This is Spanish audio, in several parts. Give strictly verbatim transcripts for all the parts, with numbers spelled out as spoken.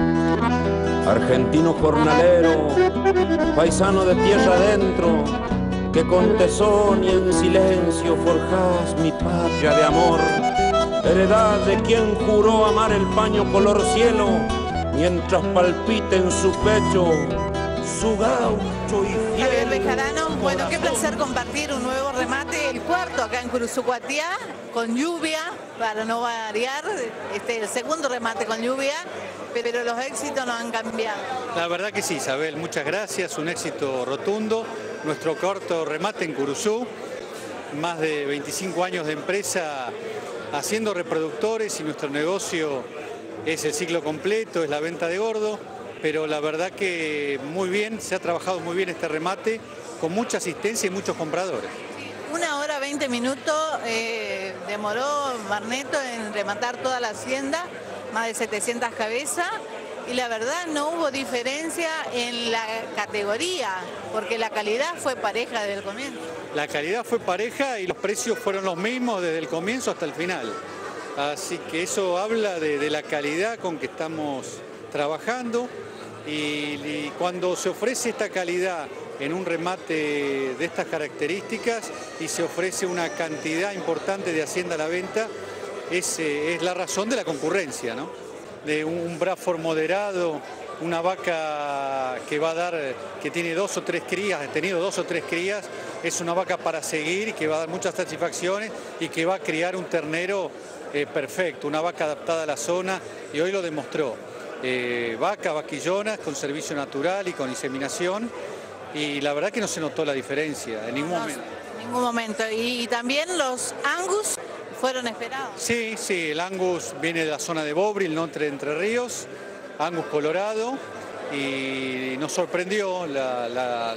argentino jornalero, paisano de tierra adentro, que con tesón y en silencio forjás mi patria de amor, heredad de quien juró amar el paño color cielo, mientras palpita en su pecho su gaucho y fiel. Javier Bejarano, bueno, qué placer compartir un nuevo remate, el cuarto acá en Curuzucuatiá, con lluvia, para no variar, este, el segundo remate con lluvia, pero los éxitos no han cambiado. La verdad que sí, Isabel, muchas gracias, un éxito rotundo, nuestro corto remate en Curuzú, más de veinticinco años de empresa haciendo reproductores y nuestro negocio es el ciclo completo, es la venta de gordo, pero la verdad que muy bien, se ha trabajado muy bien este remate, con mucha asistencia y muchos compradores. Una hora, veinte minutos eh, demoró Barneto en rematar toda la hacienda, más de setecientas cabezas, y la verdad no hubo diferencia en la categoría, porque la calidad fue pareja desde el comienzo. La calidad fue pareja y los precios fueron los mismos desde el comienzo hasta el final. Así que eso habla de, de la calidad con que estamos trabajando. Y, y cuando se ofrece esta calidad en un remate de estas características y se ofrece una cantidad importante de hacienda a la venta, es, eh, es la razón de la concurrencia, ¿no? De un, un Braford moderado, una vaca que va a dar, que tiene dos o tres crías, ha tenido dos o tres crías, es una vaca para seguir y que va a dar muchas satisfacciones y que va a criar un ternero eh, perfecto, una vaca adaptada a la zona, y hoy lo demostró. Eh, vaca, vaquillonas, con servicio natural y con inseminación, y la verdad que no se notó la diferencia en ningún no, momento. En ningún momento. Y, y también los Angus fueron esperados. Sí, sí, el Angus viene de la zona de Bobril, no entre Entre Ríos, Angus colorado, y nos sorprendió la, la, la,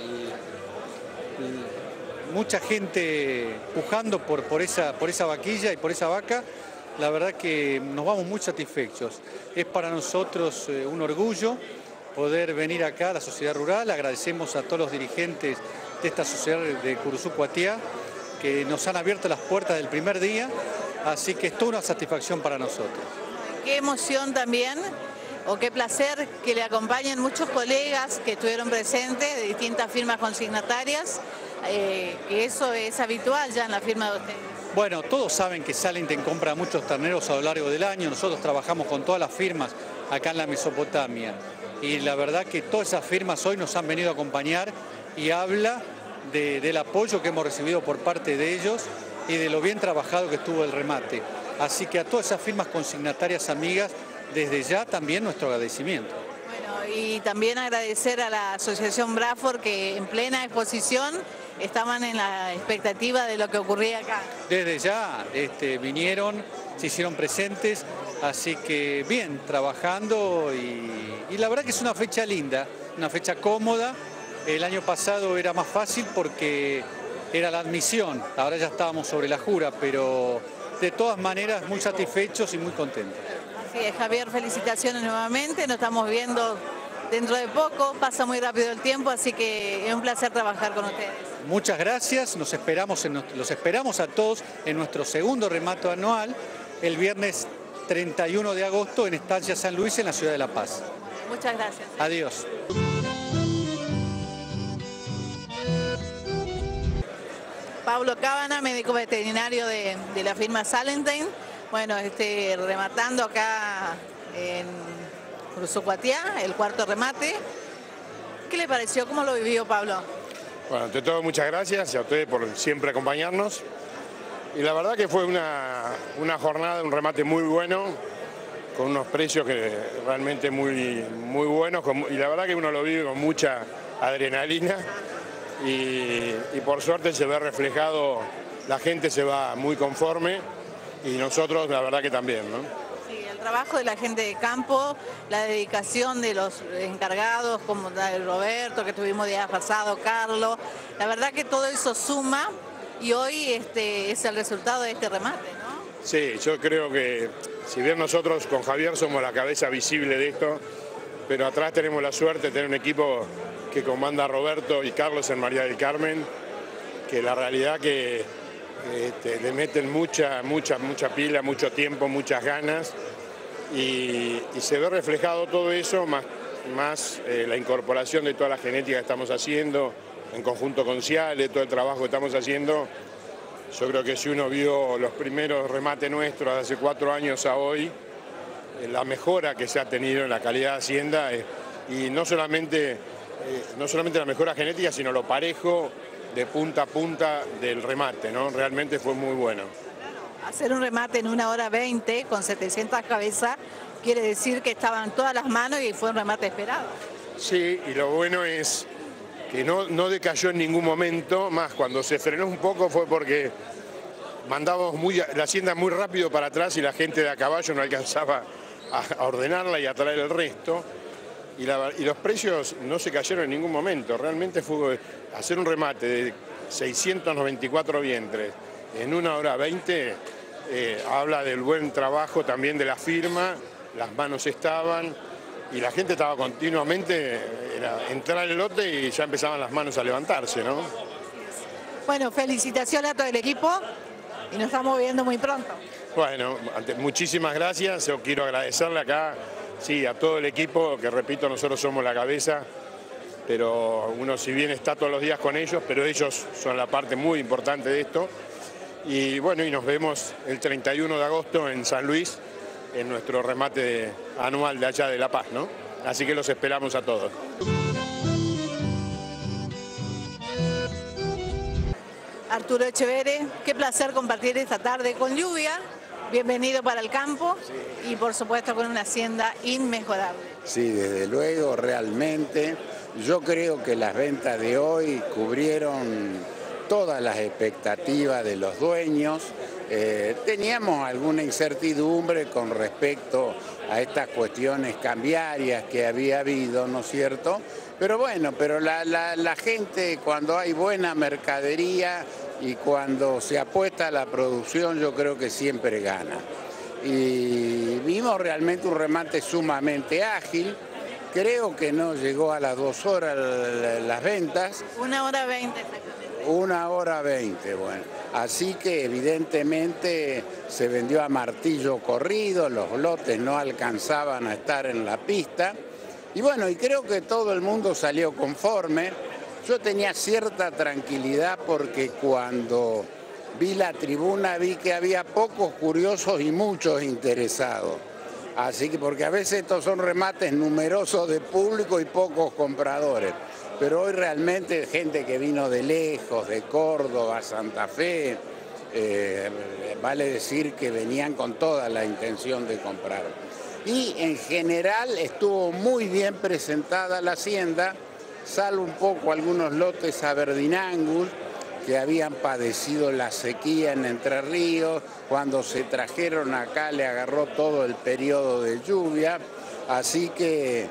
mucha gente pujando por, por, esa, por esa vaquilla y por esa vaca. La verdad que nos vamos muy satisfechos. Es para nosotros eh, un orgullo poder venir acá a la sociedad rural. Agradecemos a todos los dirigentes de esta sociedad de Curuzucuatiá que nos han abierto las puertas del primer día, así que es toda una satisfacción para nosotros. Qué emoción también, o qué placer que le acompañen muchos colegas que estuvieron presentes de distintas firmas consignatarias, eh, que eso es habitual ya en la firma de ustedes. Bueno, todos saben que Salenten compra muchos terneros a lo largo del año. Nosotros trabajamos con todas las firmas acá en la Mesopotamia. Y la verdad que todas esas firmas hoy nos han venido a acompañar y habla de, del apoyo que hemos recibido por parte de ellos y de lo bien trabajado que estuvo el remate. Así que a todas esas firmas consignatarias amigas, desde ya también nuestro agradecimiento. Bueno, y también agradecer a la Asociación Braford que en plena exposición estaban en la expectativa de lo que ocurría acá. Desde ya este, vinieron, se hicieron presentes, así que bien, trabajando y, y la verdad que es una fecha linda, una fecha cómoda. El año pasado era más fácil porque era la admisión, ahora ya estábamos sobre la jura, pero de todas maneras muy satisfechos y muy contentos. Así es, Javier, felicitaciones nuevamente, nos estamos viendo dentro de poco, pasa muy rápido el tiempo, así que es un placer trabajar con ustedes. Muchas gracias, nos esperamos en, los esperamos a todos en nuestro segundo remate anual, el viernes treinta y uno de agosto en Estancia San Luis, en la ciudad de La Paz. Muchas gracias. Adiós. Pablo Cábana, médico veterinario de, de la firma Salenten, bueno, este, rematando acá en Curuzucuatiá, el cuarto remate. ¿Qué le pareció? ¿Cómo lo vivió, Pablo? Bueno, ante todo muchas gracias a ustedes por siempre acompañarnos. Y la verdad que fue una, una jornada, un remate muy bueno, con unos precios que realmente muy, muy buenos, con, y la verdad que uno lo vive con mucha adrenalina y, y por suerte se ve reflejado, la gente se va muy conforme y nosotros la verdad que también, ¿no? Sí, el trabajo de la gente de campo, la dedicación de los encargados como Roberto, que tuvimos días pasados, Carlos, la verdad que todo eso suma y hoy este es el resultado de este remate, ¿no? Sí, yo creo que si bien nosotros con Javier somos la cabeza visible de esto, pero atrás tenemos la suerte de tener un equipo que comanda Roberto y Carlos en María del Carmen, que la realidad que este, le meten mucha, mucha, mucha pila, mucho tiempo, muchas ganas, y, y se ve reflejado todo eso, más, más eh, la incorporación de toda la genética que estamos haciendo, en conjunto con Ciale, todo el trabajo que estamos haciendo. Yo creo que si uno vio los primeros remates nuestros de hace cuatro años a hoy, eh, la mejora que se ha tenido en la calidad de hacienda, eh, y no solamente, eh, no solamente la mejora genética, sino lo parejo de punta a punta del remate, ¿no? Realmente fue muy bueno. Hacer un remate en una hora veinte con setecientas cabezas quiere decir que estaban todas las manos y fue un remate esperado. Sí, y lo bueno es que no, no decayó en ningún momento, más cuando se frenó un poco fue porque mandábamos muy, la hacienda muy rápido para atrás y la gente de a caballo no alcanzaba a, a ordenarla y a traer el resto. Y, la, y los precios no se cayeron en ningún momento, realmente fue hacer un remate de seiscientos noventa y cuatro vientres en una hora veinte, eh, habla del buen trabajo también de la firma, las manos estaban y la gente estaba continuamente, era entrar el lote y ya empezaban las manos a levantarse, ¿no? Bueno, felicitaciones a todo el equipo y nos estamos viendo muy pronto. Bueno, muchísimas gracias, yo quiero agradecerle acá, sí, a todo el equipo, que repito, nosotros somos la cabeza, pero uno si bien está todos los días con ellos, pero ellos son la parte muy importante de esto. Y bueno, y nos vemos el treinta y uno de agosto en San Luis, en nuestro remate anual de allá de La Paz, ¿no? Así que los esperamos a todos. Arturo Echeverre, qué placer compartir esta tarde con lluvia. Bienvenido para el campo y por supuesto con una hacienda inmejorable. Sí, desde luego, realmente. Yo creo que las ventas de hoy cubrieron todas las expectativas de los dueños. Eh, teníamos alguna incertidumbre con respecto a estas cuestiones cambiarias que había habido, ¿no es cierto? Pero bueno, pero la, la, la gente, cuando hay buena mercadería y cuando se apuesta a la producción, yo creo que siempre gana. Y vimos realmente un remate sumamente ágil. Creo que no llegó a las dos horas las ventas. Una hora veinte. Una hora veinte, bueno. Así que evidentemente se vendió a martillo corrido, los lotes no alcanzaban a estar en la pista. Y bueno, y creo que todo el mundo salió conforme. Yo tenía cierta tranquilidad porque cuando vi la tribuna vi que había pocos curiosos y muchos interesados. Así que, porque a veces estos son remates numerosos de público y pocos compradores. Pero hoy realmente gente que vino de lejos, de Córdoba, Santa Fe, eh, vale decir que venían con toda la intención de comprar. Y en general estuvo muy bien presentada la hacienda, salvo un poco algunos lotes Aberdeen-Angus que habían padecido la sequía en Entre Ríos. Cuando se trajeron acá le agarró todo el periodo de lluvia, así que,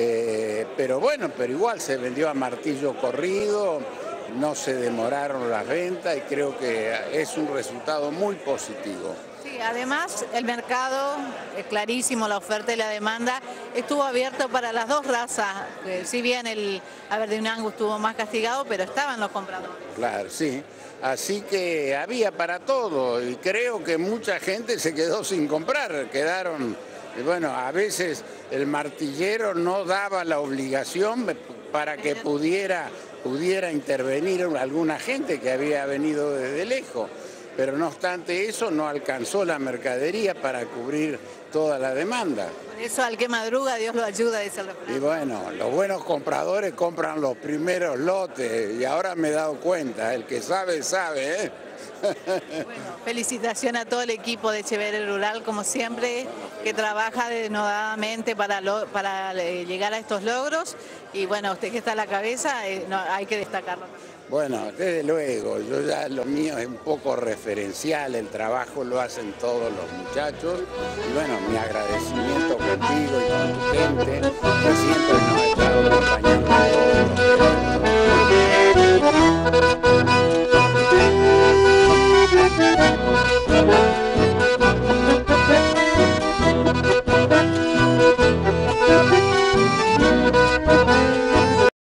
eh, pero bueno, pero igual se vendió a martillo corrido, no se demoraron las ventas y creo que es un resultado muy positivo. Sí, además el mercado, es clarísimo, la oferta y la demanda, estuvo abierto para las dos razas. Eh, si bien el Aberdeen-Angus estuvo más castigado, pero estaban los compradores. Claro, sí. Así que había para todo y creo que mucha gente se quedó sin comprar, quedaron, bueno, a veces el martillero no daba la obligación para que pudiera, pudiera intervenir alguna gente que había venido desde lejos. Pero no obstante eso, no alcanzó la mercadería para cubrir toda la demanda. Por eso al que madruga, Dios lo ayuda, dice el refrán. Y bueno, los buenos compradores compran los primeros lotes y ahora me he dado cuenta, el que sabe, sabe, ¿eh? Bueno, felicitaciones a todo el equipo de Echeverre Rural, como siempre, que trabaja denodadamente para, lo, para llegar a estos logros. Y bueno, usted que está a la cabeza, eh, no, hay que destacarlo. Bueno, desde luego, yo ya lo mío es un poco referencial, el trabajo lo hacen todos los muchachos y bueno, mi agradecimiento contigo y con tu gente, que siempre nos